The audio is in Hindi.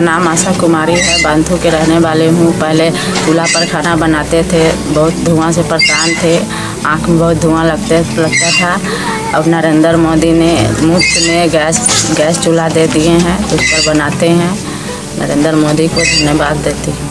नाम आशा कुमारी है, बांधू के रहने वाले हूँ। पहले चूल्हा पर खाना बनाते थे, बहुत धुआं से परेशान थे, आँख में बहुत धुआं लगता था। अब नरेंद्र मोदी ने मुफ्त में गैस चूल्हा दे दिए हैं, उस पर बनाते हैं। नरेंद्र मोदी को धन्यवाद देती हूँ।